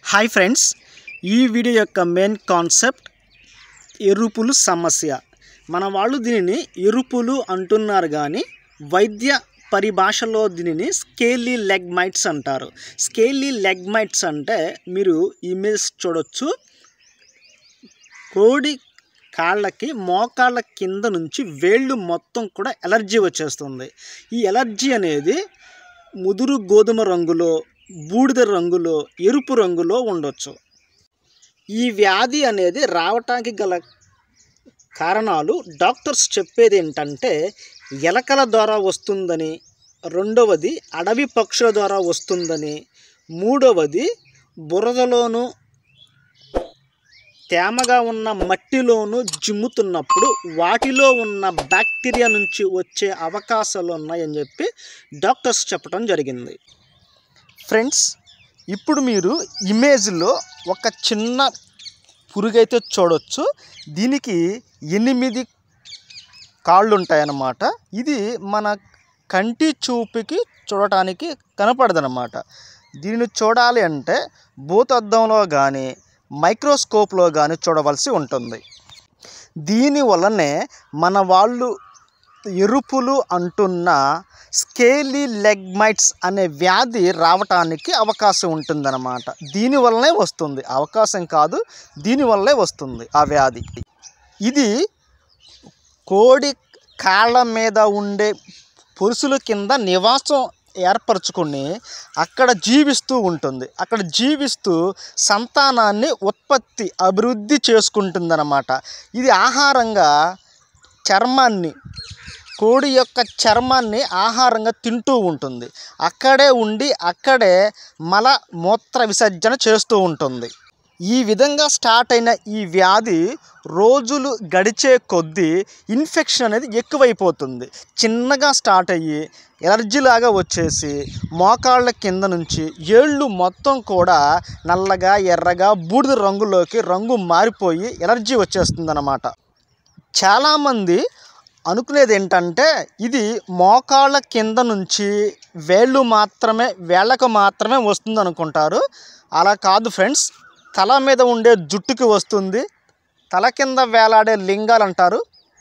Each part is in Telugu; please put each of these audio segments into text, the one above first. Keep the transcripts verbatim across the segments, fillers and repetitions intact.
హాయ్ ఫ్రెండ్స్, ఈ వీడియో యొక్క మెయిన్ కాన్సెప్ట్ ఎరుపులు సమస్య. మన వాళ్ళు దీనిని ఎరుపులు అంటున్నారు కానీ వైద్య పరిభాషలో దీనిని స్కేలీ లెగ్ మైట్స్ అంటారు. స్కేలీ లెగ్ మైట్స్ అంటే మీరు ఇమేజ్ చూడొచ్చు. కోడి కాళ్ళకి మోకాళ్ళ కింద నుంచి వేళ్ళు మొత్తం కూడా ఎలర్జీ వచ్చేస్తుంది. ఈ ఎలర్జీ అనేది ముదురు గోధుమ రంగులో, బూడిద రంగులో, ఎరుపు రంగులో ఉండొచ్చు. ఈ వ్యాధి అనేది రావటానికి గల కారణాలు డాక్టర్స్ చెప్పేది ఏంటంటే ఎలకల ద్వారా వస్తుందని, రెండవది అడవి పక్షుల ద్వారా వస్తుందని, మూడవది బురదలోను తేమగా ఉన్న మట్టిలోను జిమ్ముతున్నప్పుడు వాటిలో ఉన్న బ్యాక్టీరియా నుంచి వచ్చే అవకాశాలు ఉన్నాయని చెప్పి డాక్టర్స్ చెప్పడం జరిగింది. ఫ్రెండ్స్, ఇప్పుడు మీరు ఇమేజ్లో ఒక చిన్న పురుగైతే చూడొచ్చు. దీనికి ఎనిమిది కాళ్ళు ఉంటాయన్నమాట. ఇది మన కంటి చూపుకి చూడటానికి కనపడదన్నమాట. దీన్ని చూడాలి అంటే భూతద్దంలో కానీ మైక్రోస్కోప్లో కానీ చూడవలసి ఉంటుంది. దీనివల్లనే మన వాళ్ళు ఎరుపులు అంటున్న స్కేలీ లెగ్ మైట్స్ అనే వ్యాధి రావటానికి అవకాశం ఉంటుందన్నమాట. దీనివల్లనే వస్తుంది, అవకాశం కాదు, దీనివల్లే వస్తుంది ఆ వ్యాధి. ఇది కోడి కాళ్ళ మీద ఉండే పొరుసుల కింద నివాసం ఏర్పరచుకొని అక్కడ జీవిస్తూ ఉంటుంది. అక్కడ జీవిస్తూ సంతానాన్ని ఉత్పత్తి అభివృద్ధి చేసుకుంటుందన్నమాట. ఇది ఆహారంగా చర్మాన్ని, కోడి యొక్క చర్మాన్ని ఆహారంగా తింటూ ఉంటుంది. అక్కడే ఉండి అక్కడే మల మూత్ర విసర్జన చేస్తూ ఉంటుంది. ఈ విధంగా స్టార్ట్ అయిన ఈ వ్యాధి రోజులు గడిచే కొద్దీ ఇన్ఫెక్షన్ అనేది ఎక్కువైపోతుంది. చిన్నగా స్టార్ట్ అయ్యి ఎలర్జీలాగా వచ్చేసి మోకాళ్ళ కింద నుంచి ఏళ్ళు మొత్తం కూడా నల్లగా, ఎర్రగా, బూడిద రంగులోకి రంగు మారిపోయి ఎలర్జీ వచ్చేస్తుందన్నమాట. చాలామంది అనుకునేది ఏంటంటే ఇది మోకాళ్ళ కింద నుంచి వేళ్ళు మాత్రమే వేళ్ళకు మాత్రమే వస్తుంది అనుకుంటారు. అలా కాదు ఫ్రెండ్స్. తల మీద ఉండే జుట్టుకి వస్తుంది. తల కింద వేలాడే లింగాలు అంటారు,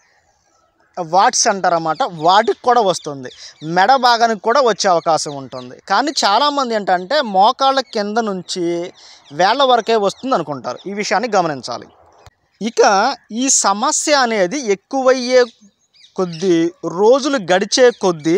వాట్స్ అంటారన్నమాట, వాటికి కూడా వస్తుంది. మెడ భాగానికి కూడా వచ్చే అవకాశం ఉంటుంది. కానీ చాలామంది ఏంటంటే మోకాళ్ళ కింద నుంచి వేళ్ళ వరకే వస్తుంది అనుకుంటారు. ఈ విషయాన్ని గమనించాలి. ఇక ఈ సమస్య అనేది ఎక్కువయ్యే కొద్దీ, రోజులు గడిచే కొద్దీ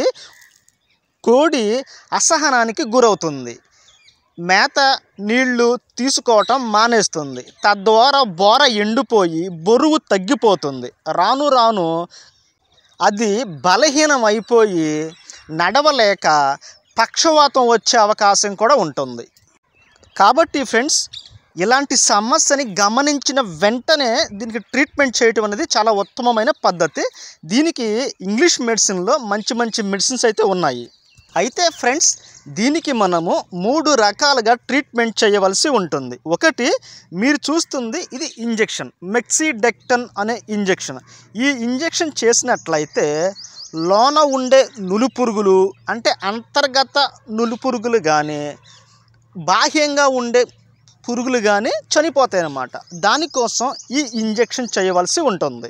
కోడి అసహనానికి గురవుతుంది. మేత నీళ్లు తీసుకోవటం మానేస్తుంది. తద్వారా బోర ఎండిపోయి బరువు తగ్గిపోతుంది. రాను రాను అది బలహీనం అయిపోయి నడవలేక పక్షవాతం వచ్చే అవకాశం కూడా ఉంటుంది. కాబట్టి ఫ్రెండ్స్, ఇలాంటి సమస్యని గమనించిన వెంటనే దీనికి ట్రీట్మెంట్ చేయటం అనేది చాలా ఉత్తమమైన పద్ధతి. దీనికి ఇంగ్లీష్ మెడిసిన్లో మంచి మంచి మెడిసిన్స్ అయితే ఉన్నాయి. అయితే ఫ్రెండ్స్, దీనికి మనము మూడు రకాలుగా ట్రీట్మెంట్ చేయవలసి ఉంటుంది. ఒకటి మీరు చూస్తుంది, ఇది ఇంజెక్షన్, మెక్సిడెక్టన్ అనే ఇంజెక్షన్. ఈ ఇంజెక్షన్ చేసినట్లయితే లోన ఉండే నులుపురుగులు అంటే అంతర్గత నులుపురుగులు కానీ బాహ్యంగా ఉండే పురుగులు కానీ చనిపోతాయి అన్నమాట. దానికోసం ఈ ఇంజెక్షన్ చేయవలసి ఉంటుంది.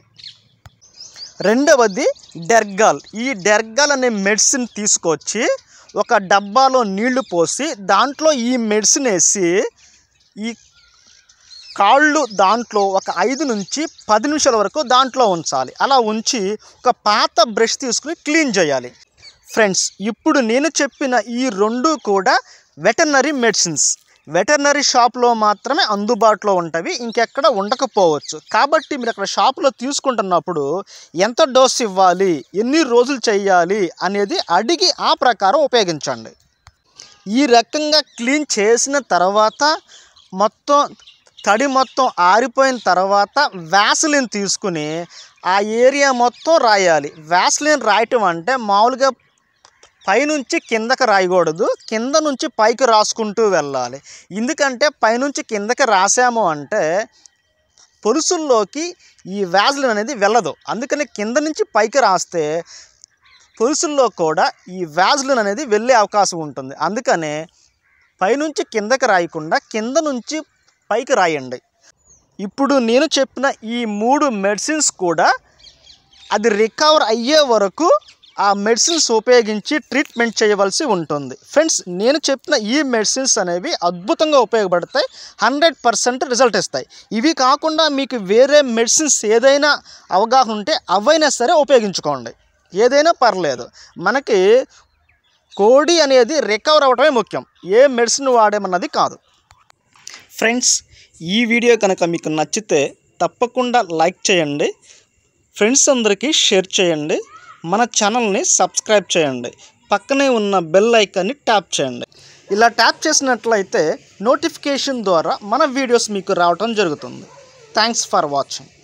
రెండవది డెర్గాల్. ఈ డెర్గాల్ అనే మెడిసిన్ తీసుకొచ్చి ఒక డబ్బాలో నీళ్లు పోసి దాంట్లో ఈ మెడిసిన్ వేసి ఈ కాళ్ళు దాంట్లో ఒక ఐదు నుంచి పది నిమిషాల వరకు దాంట్లో ఉంచాలి. అలా ఉంచి ఒక పాత బ్రష్ తీసుకుని క్లీన్ చేయాలి. ఫ్రెండ్స్, ఇప్పుడు నేను చెప్పిన ఈ రెండు కూడా వెటర్నరీ మెడిసిన్స్. వెటర్నరీ షాప్లో మాత్రమే అందుబాటులో ఉంటవి, ఇంకెక్కడ ఉండకపోవచ్చు. కాబట్టి మీరు అక్కడ షాప్లో తీసుకుంటున్నప్పుడు ఎంత డోస్ ఇవ్వాలి, ఎన్ని రోజులు చేయాలి అనేది అడిగి ఆ ప్రకారం ఉపయోగించండి. ఈ రకంగా క్లీన్ చేసిన తర్వాత మొత్తం తడి మొత్తం ఆరిపోయిన తర్వాత వ్యాసలిన్ తీసుకుని ఆ ఏరియా మొత్తం రాయాలి. వ్యాసలిన్ రాయటం అంటే మామూలుగా పైనుంచి కిందకి రాయకూడదు, కింద నుంచి పైకి రాసుకుంటూ వెళ్ళాలి. ఎందుకంటే పైనుంచి కిందకి రాసాము అంటే పొలుసుల్లోకి ఈ వ్యాసలిన్ అనేది వెళ్ళదు. అందుకని కింద నుంచి పైకి రాస్తే పొలుసుల్లో కూడా ఈ వ్యాసలిన్ అనేది వెళ్ళే అవకాశం ఉంటుంది. అందుకనే పైనుంచి కిందకి రాయకుండా కింద నుంచి పైకి రాయండి. ఇప్పుడు నేను చెప్పిన ఈ మూడు మెడిసిన్స్ కూడా అది రికవర్ అయ్యే వరకు ఆ మెడిసిన్స్ ఉపయోగించి ట్రీట్మెంట్ చేయవలసి ఉంటుంది. ఫ్రెండ్స్, నేను చెప్పిన ఈ మెడిసిన్స్ అనేవి అద్భుతంగా ఉపయోగపడతాయి, హండ్రెడ్ పర్సెంట్ రిజల్ట్ ఇస్తాయి. ఇవి కాకుండా మీకు వేరే మెడిసిన్స్ ఏదైనా అవగాహన ఉంటే అవైనా సరే ఉపయోగించుకోండి, ఏదైనా పర్లేదు. మనకి కోడి అనేది రికవర్ అవ్వడమే ముఖ్యం, ఏ మెడిసిన్ వాడేమన్నది కాదు. ఫ్రెండ్స్, ఈ వీడియో కనుక మీకు నచ్చితే తప్పకుండా లైక్ చేయండి, ఫ్రెండ్స్ అందరికీ షేర్ చేయండి, మన ఛానల్ని సబ్స్క్రైబ్ చేయండి, పక్కనే ఉన్న బెల్ ఐకాన్ని ట్యాప్ చేయండి. ఇలా ట్యాప్ చేసినట్లయితే నోటిఫికేషన్ ద్వారా మన వీడియోస్ మీకు రావటం జరుగుతుంది. Thanks for watching.